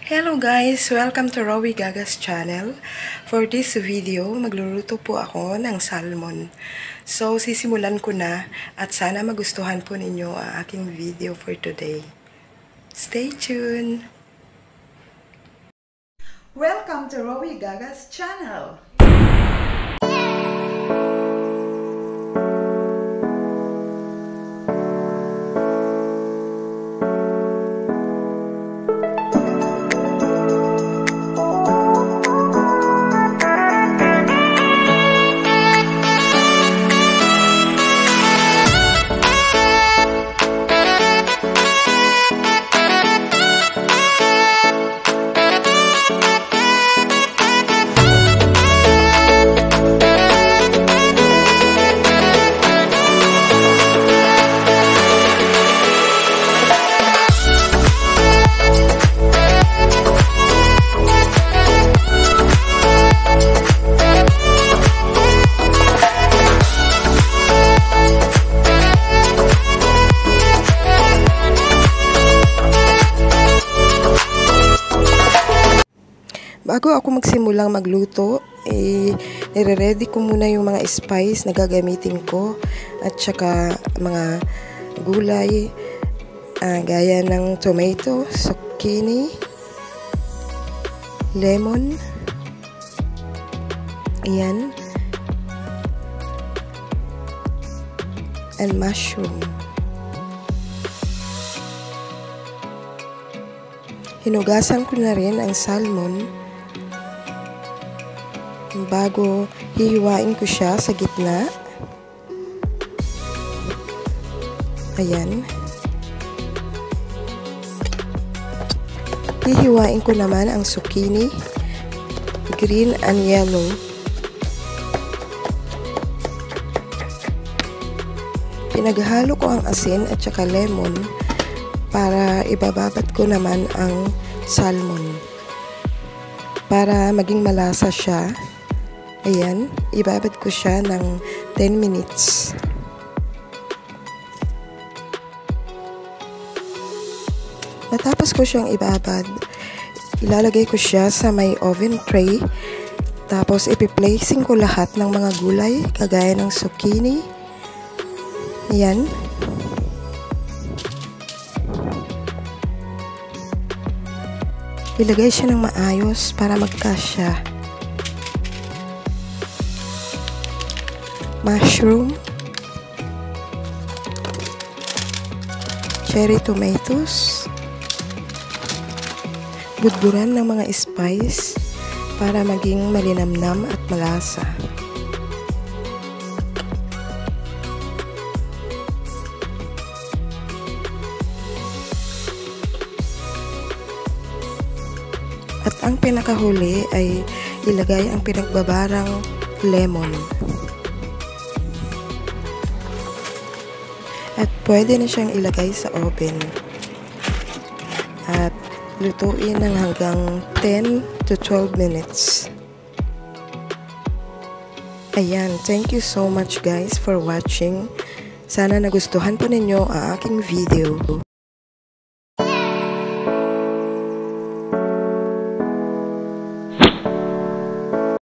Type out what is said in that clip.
Hello guys! Welcome to Rowie Gaga's channel. For this video, magluluto po ako ng salmon. So, sisimulan ko na at sana magustuhan po ninyo ang aking video for today. Stay tuned! Welcome to Rowie Gaga's channel! Bago ako magsimulang magluto, nire-ready ko muna yung mga spice na gagamitin ko at saka mga gulay gaya ng tomato, zucchini, lemon, ayan, and mushroom. Hinugasan ko na rin ang salmon bago hihiwain ko siya sa gitna. Ayan. Hihiwain ko naman ang zucchini, green and yellow. Pinaghalo ko ang asin at saka lemon para ibababat ko naman ang salmon para maging malasa siya. Ayan, ibabad ko siya ng 10 minutes. Matapos ko siyang ibabad, ilalagay ko siya sa may oven tray. Tapos ipi-placing ko lahat ng mga gulay, kagaya ng zucchini. Ayan. Ilagay siya ng maayos para magkasya. Mushroom, cherry tomatoes, budburan ng mga spice para maging malinamnam at malasa. At ang pinakahuli ay ilagay ang pinagbabarang lemon. At pwede na siyang ilagay sa oven. At lutuin ng hanggang 10 to 12 minutes. Ayan, thank you so much guys for watching. Sana nagustuhan po ninyo ang aking video.